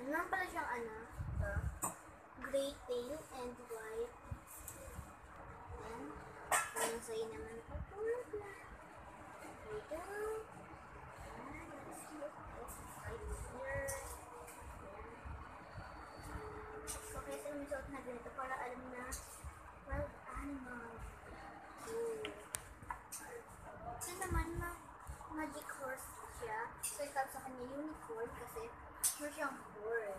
Meron pala siyang gray tail and white. Ayan. Ang sa'yo naman po. There we go. Ayan. Let's look right here. So, kaya sa suot na ganito para alam na wild animal. Ito naman magic horse siya. So, ikaw sa kanya unicorn kasi meron siyang horn.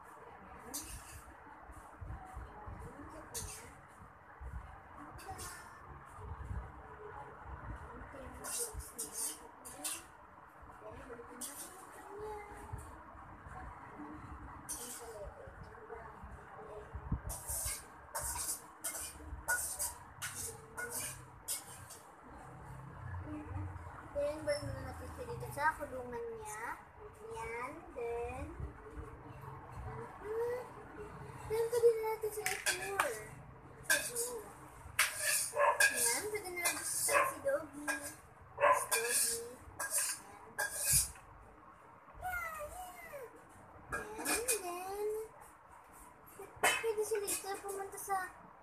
Then, balik na natin siya dito sa kulungan niya. Yan. Then, pwede na natin sa tour. Sa zoo. Yan. Pwede na natin sa si Doggy. Si Doggy. Yan. And then, pwede sila dito pumunta sa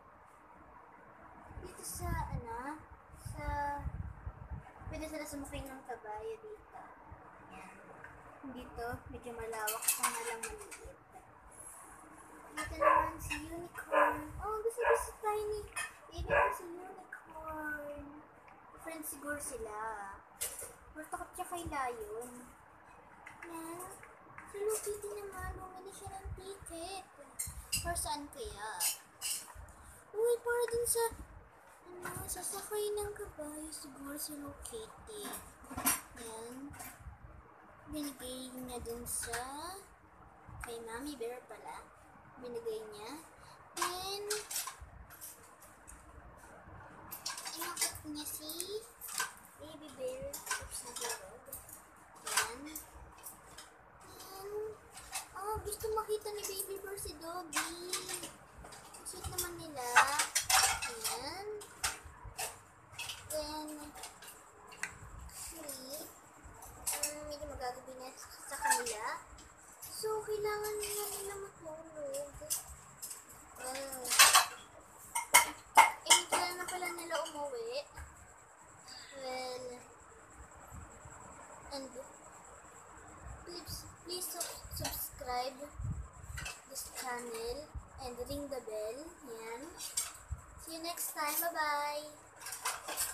pwede sila sumakay ng kabayo dito. Yan. Dito, medyo malawak pa nga lang maliit. Dito naman si unicorn. Oh, gusto tayo ni baby ko si unicorn. Friends siguro sila. Pero takot siya kay lion. Yan. Si Lupiti naman, bumili siya ng ticket. Or saan kaya? Uy, para dun sa sasakay ng kabayo siguro si Hello Kitty. Yan. Binigay niya dun sa kay Mommy Bear pala. Binigay niya. Then, inakot niya si Baby Bear sa loob. Yan. And, gusto makita ni Baby Bear si Doggy. Sweet naman nila. Ayan. Then, medyo magagabi na sa kanila. So, kailangan nila matulog. Kailan na pala nila umuwi. Well, and please subscribe this channel and ring the bell. Yan. See you next time. Bye-bye.